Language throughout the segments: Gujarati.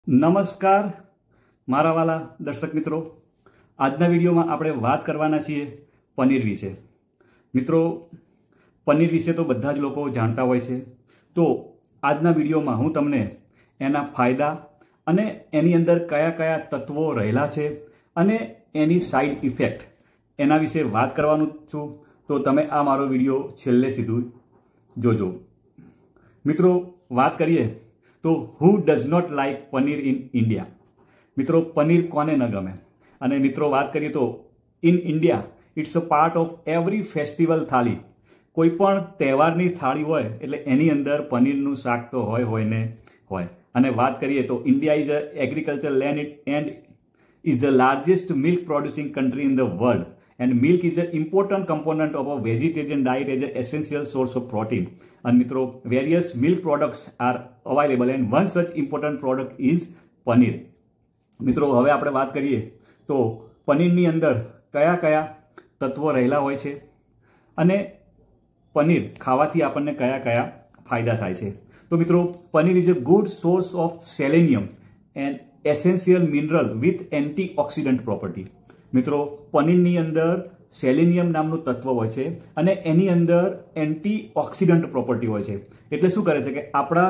નમસ્કાર મારા વાલા દર્શક મિત્રો, આજના વિડીયોમાં આપણે વાત કરવાના છીએ પનીર વિશે। મિત્રો, પનીર વિશે તો બધા જ લોકો જાણતા હોય છે, તો આજના વિડીયોમાં હું તમને એના ફાયદા અને એની અંદર કયા કયા તત્વો રહેલા છે અને એની સાઇડ ઇફેક્ટ એના વિશે વાત કરવાનું છું। તો તમે આ મારો વિડીયો છેલ્લે સુધી જોજો। મિત્રો, વાત કરીએ તો who does not like paneer in India. મિત્રો, પનીર કોને ન ગમે? અને મિત્રો, વાત કરીએ તો in India it's a part of every festival thali. કોઈ પણ તહેવારની થાળી હોય એટલે એની અંદર પનીરનું શાક તો હોય ને હોય। અને વાત કરીએ તો India is a agriculture land and is the largest milk producing country in the world, and milk is an important component of a vegetarian diet as an essential source of protein. And મિત્રો, various milk products are available and one such important product is paneer. મિત્રો, હવે આપણે વાત કરીએ તો પનીરની અંદર કયા કયા તત્વો રહેલા હોય છે અને પનીર ખાવાથી આપણને કયા કયા ફાયદા થાય છે। તો મિત્રો, paneer is a good source of selenium and essential mineral with antioxidant property. મિત્રો, પનીરની અંદર સેલેનિયમ નામનું તત્વ હોય છે અને એની અંદર એન્ટીઓક્સિડન્ટ પ્રોપર્ટી હોય છે। એટલે શું કરે છે કે આપણા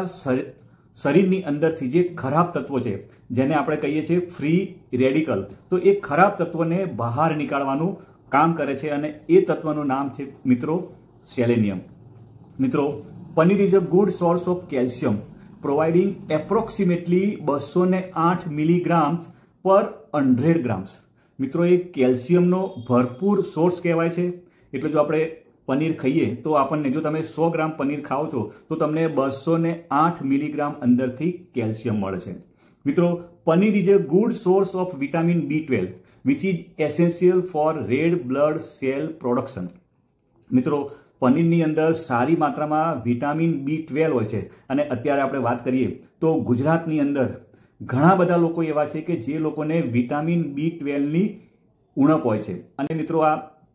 શરીરની અંદરથી જે ખરાબ તત્વો છે, જેને આપણે કહીએ છીએ ફ્રી રેડિકલ, તો એ ખરાબ તત્વોને બહાર નીકાળવાનું કામ કરે છે અને એ તત્વનું નામ છે મિત્રો સેલેનિયમ। મિત્રો, paneer is a good source of calcium providing approximately 208 milligram per 100 grams. મિત્રો, એ કેલ્શિયમનો ભરપૂર સોર્સ કહેવાય છે। એટલે જો આપણે પનીર ખાઈએ તો આપણને, જો તમે 100 ગ્રામ પનીર ખાઓ છો તો તમને 208 મિલીગ્રામ અંદરથી કેલ્શિયમ મળે છે। મિત્રો, paneer is a good source of vitamin B12 which is essential for red blood cell production. મિત્રો, પનીરની અંદર સારી માત્રામાં વિટામિન B12 હોય છે અને અત્યારે આપણે વાત કરીએ તો ગુજરાતની અંદર ઘણા બધા લોકો એવા છે કે જે લોકોને વિટામિન B12ની ઉણપ હોય છે। અને મિત્રો, આ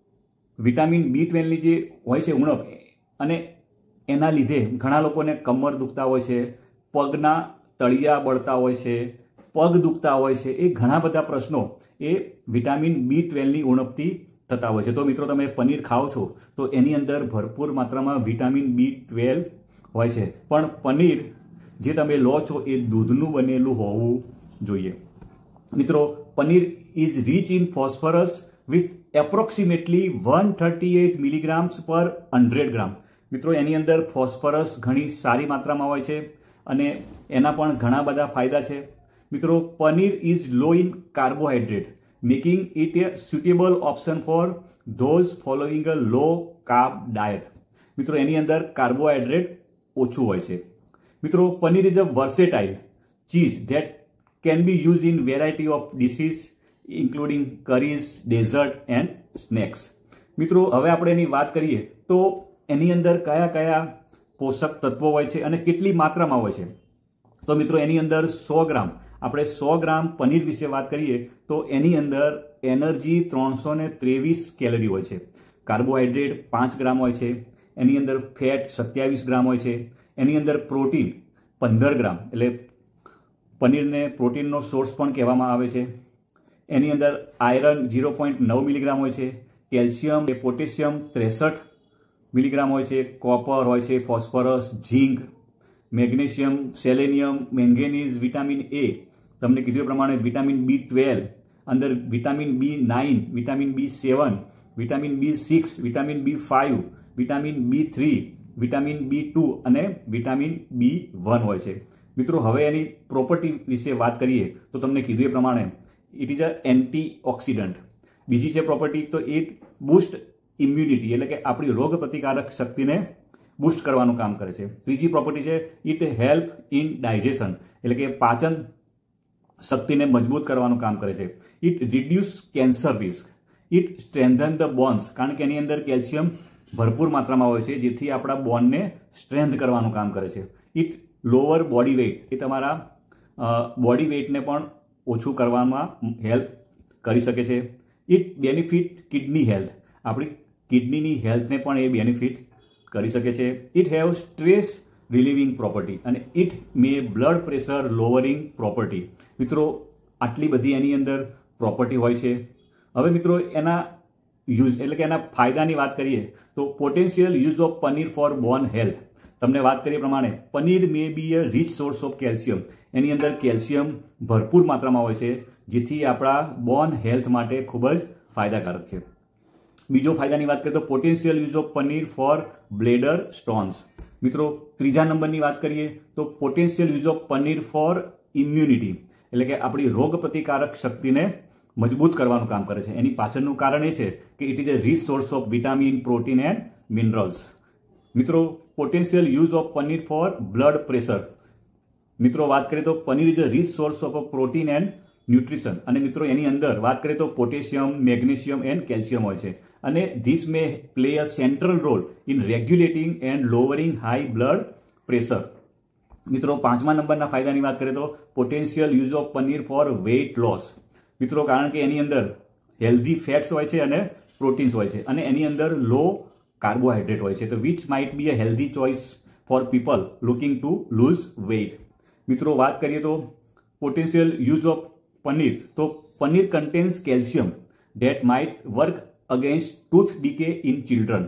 વિટામિન B12ની જે હોય છે ઉણપ, અને એના લીધે ઘણા લોકોને કમર દુખતા હોય છે, પગના તળિયા બળતા હોય છે, પગ દુખતા હોય છે। એ ઘણા બધા પ્રશ્નો એ વિટામિન B12ની ઉણપથી થતા હોય છે। તો મિત્રો, તમે પનીર ખાઓ છો તો એની અંદર ભરપૂર માત્રામાં વિટામિન B12 હોય છે, પણ પનીર જે તમે લો છો એ દૂધનું બનેલું હોવું જોઈએ। મિત્રો, paneer is rich in phosphorus with approximately 138 milligrams per 100 ગ્રામ। મિત્રો, એની અંદર ફોસ્ફરસ ઘણી સારી માત્રામાં હોય છે અને એના પણ ઘણા બધા ફાયદા છે। મિત્રો, paneer is low in carbohydrate making it a suitable option for those following a low carb diet. મિત્રો, એની અંદર કાર્બોહાઈડ્રેટ ઓછું હોય છે। મિત્રો, paneer is a versatile cheese that can be use in variety of dishes including curries, dessert and snacks. મિત્રો, હવે આપણે એની વાત કરીએ તો એની અંદર કયા કયા પોષક તત્વો હોય છે અને કેટલી માત્રામાં હોય છે। તો મિત્રો, એની અંદર 100 ગ્રામ, આપણે 100 ગ્રામ પનીર વિશે વાત કરીએ તો એની અંદર એનર્જી 323 કેલરી હોય છે, કાર્બોહાઈડ્રેટ 5 ગ્રામ હોય છે, એની અંદર ફેટ 27 ગ્રામ હોય છે, એની અંદર પ્રોટીન 15 ગ્રામ, એટલે પનીરને પ્રોટીનનો સોર્સ પણ કહેવામાં આવે છે। એની અંદર આયરન 0.9 મિલીગ્રામ હોય છે, કેલ્શિયમ કે પોટેશિયમ 63 મિલીગ્રામ હોય છે, કોપર હોય છે, phosphorus, zinc, magnesium, selenium, manganese, vitamin A, તમને કીધું એ પ્રમાણે વિટામિન B12, અંદર vitamin B9, vitamin B7, vitamin B6, vitamin B5, vitamin B3, vitamin B2 અને વિટામિન B1 હોય છે। મિત્રો, હવે એની પ્રોપર્ટી વિશે વાત કરીએ તો તમને કીધું એ પ્રમાણે ઇટ ઇઝ અ એન્ટીઓક્સિડન્ટ। બીજી છે પ્રોપર્ટી તો ઇટ બૂસ્ટ ઇમ્યુનિટી, એટલે કે આપણી રોગ પ્રતિકારક શક્તિને બૂસ્ટ કરવાનું કામ કરે છે। ત્રીજી પ્રોપર્ટી છે ઇટ હેલ્પ ઇન ડાયજેશન, એટલે કે પાચન શક્તિને મજબૂત કરવાનું કામ કરે છે। It reduce cancer risk, it strengthen the bones, કારણ કે એની અંદર કેલ્શિયમ ભરપૂર માત્રામાં હોય છે જેથી આપણા બોનને સ્ટ્રેન્થ કરવાનું કામ કરે છે। ઇટ લોઅર બોડી વેઇટ, એ તમારા બોડી વેઇટને પણ ઓછું કરવામાં હેલ્પ કરી શકે છે। ઇટ બેનિફિટ કિડની હેલ્થ, આપણી કિડનીની હેલ્થને પણ એ બેનિફિટ કરી શકે છે। It have stress relieving property અને it may blood pressure lowering property. મિત્રો આટલી બધી એની અંદર પ્રોપર્ટી હોય છે. હવે મિત્રો એના યુઝ એટલે કે એના ફાયદાની વાત કરીએ તો potential use of paneer for bone health. તમને વાત કરીએ પ્રમાણે paneer may be a rich source of calcium. એની અંદર કેલ્શિયમ ભરપૂર માત્રામાં હોય છે, જેથી આપણા બોન હેલ્થ માટે ખૂબ જ ફાયદાકારક છે. બીજો ફાયદાની વાત કરીએ તો potential use of paneer for bladder stones. મિત્રો ત્રીજા નંબરની વાત કરીએ તો potential use of paneer for immunity, એટલે કે આપણી રોગ પ્રતિકારક શક્તિને મજબૂત કરવાનું કામ કરે છે. એની પાછળનું કારણ એ છે કે it is a rich source of vitamin, protein and minerals. મિત્રો potential use of paneer for blood pressure. મિત્રો વાત કરીએ તો paneer is a rich source of protein and nutrition. અને મિત્રો એની અંદર વાત કરીએ તો પોટેશિયમ, મેગ્નેશિયમ એન્ડ કેલ્શિયમ હોય છે, અને this may play a central role in regulating and lowering high blood pressure. મિત્રો પાંચમા નંબરના ફાયદાની વાત કરીએ તો potential use of paneer for weight loss. મિત્રો કારણ કે એની અંદર હેલ્ધી ફેટ્સ હોય છે અને પ્રોટીન્સ હોય છે, અને એની અંદર લો કાર્બોહાઈડ્રેટ હોય છે, તો which might be a healthy choice for people looking to lose weight. મિત્રો વાત કરીએ તો પોટેન્શિયલ યુઝ ઓફ પનીર, તો paneer contains calcium that might work against tooth decay in children.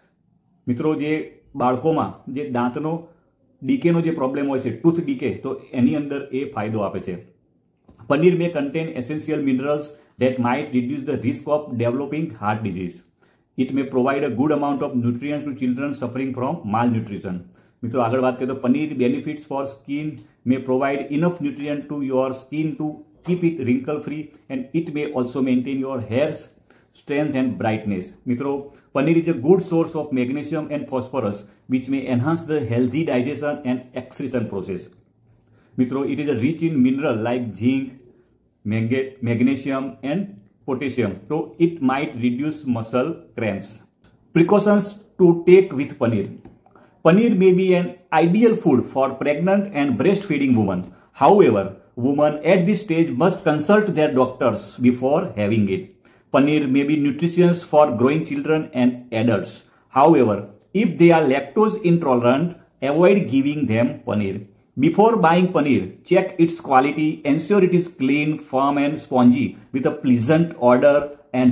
મિત્રો જે બાળકોમાં જે દાંતનો ડીકેનો જે પ્રોબ્લેમ હોય છે, ટૂથ ડીકે, તો એની અંદર એ ફાયદો આપે છે. Paneer may contain essential minerals that might reduce the risk of developing heart disease. It may provide a good amount of nutrients to children suffering from malnutrition. મિત્રો આગળ વાત કરીએ તો paneer benefits for skin may provide enough nutrient to your skin to keep it wrinkle free, and it may also maintain your hair's strength and brightness. મિત્રો paneer is a good source of magnesium and phosphorus which may enhance the healthy digestion and excretion process. મિત્રો it is rich in mineral like zinc, magnesium and potassium, so it might reduce muscle cramps. Precautions to take with paneer. Paneer may be an ideal food for pregnant and breastfeeding women. However, women at this stage must consult their doctors before having it. Paneer may be nutritious for growing children and adults. However, if they are lactose intolerant, avoid giving them paneer. Before buying paneer, check its quality, ensure it is clean, firm and spongy with a pleasant odor and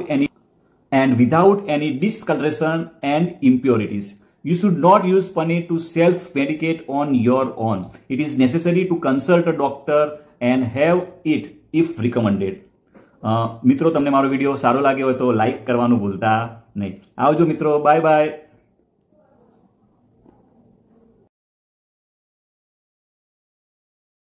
without any discoloration and impurities. You should not use paneer to self-medicate on your own. It is necessary to consult a doctor and have it if recommended. મિત્રો તમને મારો વિડીયો સારો લાગ્યો હોય તો લાઈક કરવાનું ભૂલતા નહીં. આવજો મિત્રો, બાય બાય.